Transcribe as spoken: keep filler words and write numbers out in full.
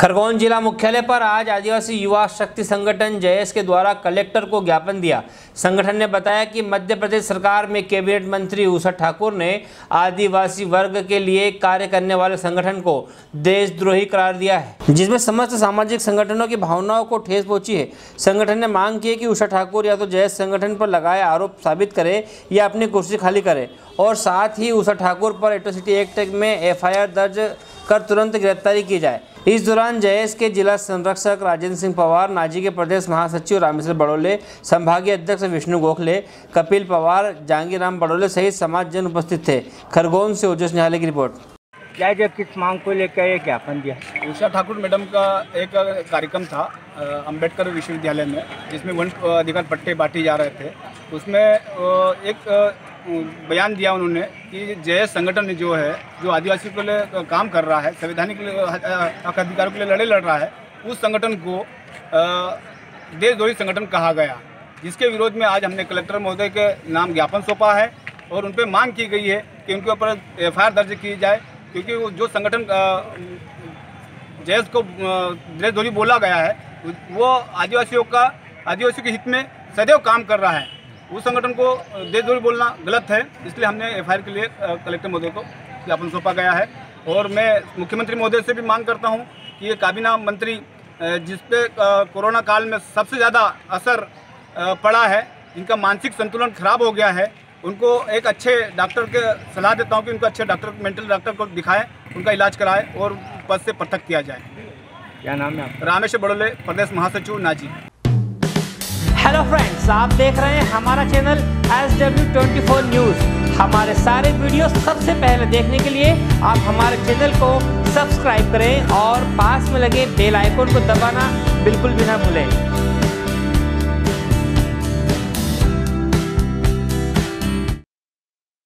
खरगोन जिला मुख्यालय पर आज आदिवासी युवा शक्ति संगठन जयेश के द्वारा कलेक्टर को ज्ञापन दिया। संगठन ने बताया कि मध्य प्रदेश सरकार में कैबिनेट मंत्री उषा ठाकुर ने आदिवासी वर्ग के लिए कार्य करने वाले संगठन को देशद्रोही करार दिया है, जिसमें समस्त सामाजिक संगठनों की भावनाओं को ठेस पहुंची है। संगठन ने मांग की है कि उषा ठाकुर या तो जयेश संगठन पर लगाए आरोप साबित करे या अपनी कुर्सी खाली करे और साथ ही उषा ठाकुर पर एट्रोसिटी एक्ट में एफ आई आर दर्ज कर तुरंत गिरफ्तारी की जाए। इस दौरान जयेश के जिला संरक्षक राजेंद्र सिंह पवार, नाजी के प्रदेश महासचिव रामेश्वर बड़ोले, संभागीय अध्यक्ष विष्णु गोखले, कपिल पवार, जहांगीर राम बड़ोले सहित समाज जन उपस्थित थे। खरगोन से ओजस निहाले की रिपोर्ट। क्या क्या किस मांग को लेकर ये ज्ञापन दिया? उषा ठाकुर मैडम का एक कार्यक्रम था अंबेडकर विश्वविद्यालय में, जिसमें वन अधिकार पट्टे बांटे जा रहे थे। उसमें एक बयान दिया उन्होंने कि जयेश संगठन जो है, जो आदिवासी के लिए काम कर रहा है, संवैधानिक हक अधिकारों के लिए लड़ाई लड़ रहा है, उस संगठन को देशद्रोही संगठन कहा गया, जिसके विरोध में आज हमने कलेक्टर महोदय के नाम ज्ञापन सौंपा है और उन पर मांग की गई है कि उनके ऊपर एफ आई आर दर्ज की जाए, क्योंकि वो जो संगठन जयेश को देशद्रोही बोला गया है वो आदिवासियों का आदिवासियों के हित में सदैव काम कर रहा है। उस संगठन को देशद्रोही बोलना गलत है, इसलिए हमने एफ आई आर के लिए कलेक्टर महोदय को ज्ञापन सौंपा गया है। और मैं मुख्यमंत्री महोदय से भी मांग करता हूं कि ये काबीना मंत्री जिसपे कोरोना काल में सबसे ज़्यादा असर पड़ा है, जिनका मानसिक संतुलन खराब हो गया है, उनको एक अच्छे डॉक्टर के सलाह देता हूं कि उनको अच्छे डॉक्टर मेंटल डॉक्टर को दिखाएं, उनका इलाज कराएं और पद से पृथक किया जाए। क्या नाम है आपका? रामेश्वर बड़ोले, प्रदेश महासचिव नाजी। हेलो फ्रेंड्स, आप देख रहे हैं हमारा channel S W twenty four news. हमारे सारे वीडियो सबसे पहले देखने के लिए आप हमारे चैनल को सब्सक्राइब करें और पास में लगे बेल आइकन को दबाना बिल्कुल भी ना भूलें।